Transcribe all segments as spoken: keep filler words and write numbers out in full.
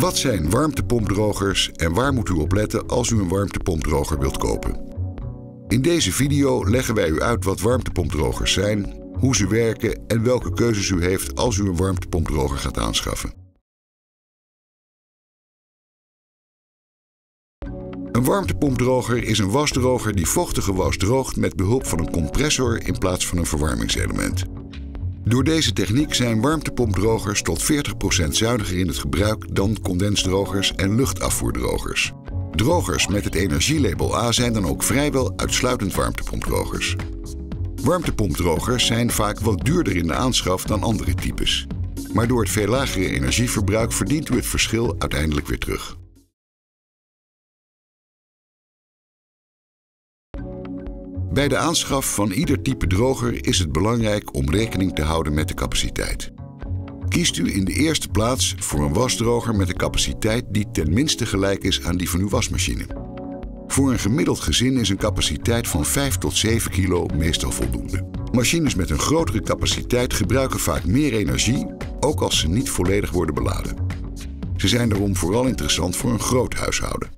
Wat zijn warmtepompdrogers en waar moet u op letten als u een warmtepompdroger wilt kopen? In deze video leggen wij u uit wat warmtepompdrogers zijn, hoe ze werken en welke keuzes u heeft als u een warmtepompdroger gaat aanschaffen. Een warmtepompdroger is een wasdroger die vochtige was droogt met behulp van een compressor in plaats van een verwarmingselement. Door deze techniek zijn warmtepompdrogers tot veertig procent zuiniger in het gebruik dan condensdrogers en luchtafvoerdrogers. Drogers met het energielabel A zijn dan ook vrijwel uitsluitend warmtepompdrogers. Warmtepompdrogers zijn vaak wat duurder in de aanschaf dan andere types. Maar door het veel lagere energieverbruik verdient u het verschil uiteindelijk weer terug. Bij de aanschaf van ieder type droger is het belangrijk om rekening te houden met de capaciteit. Kiest u in de eerste plaats voor een wasdroger met een capaciteit die ten minste gelijk is aan die van uw wasmachine. Voor een gemiddeld gezin is een capaciteit van vijf tot zeven kilo meestal voldoende. Machines met een grotere capaciteit gebruiken vaak meer energie, ook als ze niet volledig worden beladen. Ze zijn daarom vooral interessant voor een groot huishouden.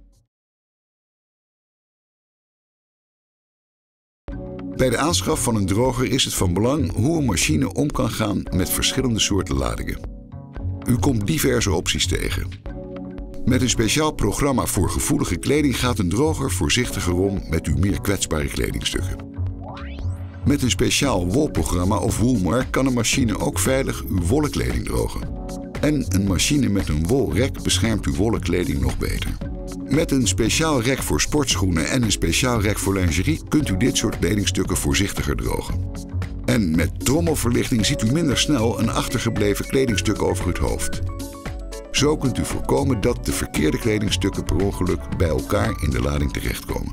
Bij de aanschaf van een droger is het van belang hoe een machine om kan gaan met verschillende soorten ladingen. U komt diverse opties tegen. Met een speciaal programma voor gevoelige kleding gaat een droger voorzichtiger om met uw meer kwetsbare kledingstukken. Met een speciaal wolprogramma of woolmark kan een machine ook veilig uw wollen kleding drogen. En een machine met een wolrek beschermt uw wollen kleding nog beter. Met een speciaal rek voor sportschoenen en een speciaal rek voor lingerie kunt u dit soort kledingstukken voorzichtiger drogen. En met trommelverlichting ziet u minder snel een achtergebleven kledingstuk over het hoofd. Zo kunt u voorkomen dat de verkeerde kledingstukken per ongeluk bij elkaar in de lading terechtkomen.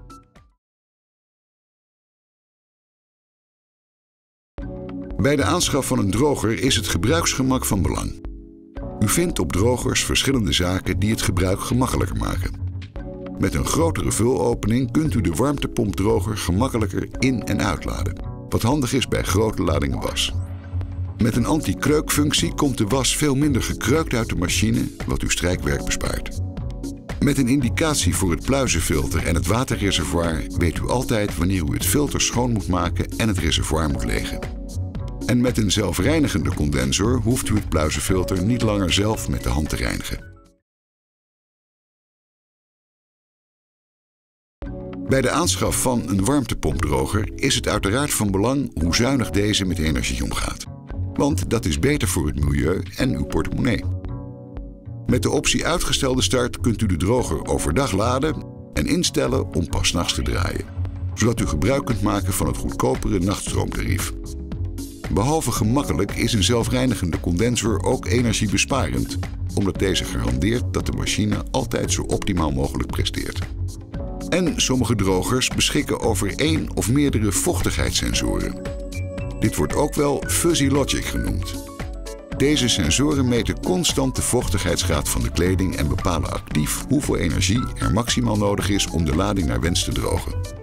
Bij de aanschaf van een droger is het gebruiksgemak van belang. U vindt op drogers verschillende zaken die het gebruik gemakkelijker maken. Met een grotere vulopening kunt u de warmtepompdroger gemakkelijker in- en uitladen, wat handig is bij grote ladingen was. Met een anti-kreukfunctie komt de was veel minder gekreukt uit de machine, wat uw strijkwerk bespaart. Met een indicatie voor het pluizenfilter en het waterreservoir weet u altijd wanneer u het filter schoon moet maken en het reservoir moet legen. En met een zelfreinigende condensor hoeft u het pluizenfilter niet langer zelf met de hand te reinigen. Bij de aanschaf van een warmtepompdroger is het uiteraard van belang hoe zuinig deze met energie omgaat. Want dat is beter voor het milieu en uw portemonnee. Met de optie uitgestelde start kunt u de droger overdag laden en instellen om pas 's nachts te draaien, zodat u gebruik kunt maken van het goedkopere nachtstroomtarief. Behalve gemakkelijk is een zelfreinigende condensor ook energiebesparend, omdat deze garandeert dat de machine altijd zo optimaal mogelijk presteert. En sommige drogers beschikken over één of meerdere vochtigheidssensoren. Dit wordt ook wel fuzzy logic genoemd. Deze sensoren meten constant de vochtigheidsgraad van de kleding en bepalen actief hoeveel energie er maximaal nodig is om de lading naar wens te drogen.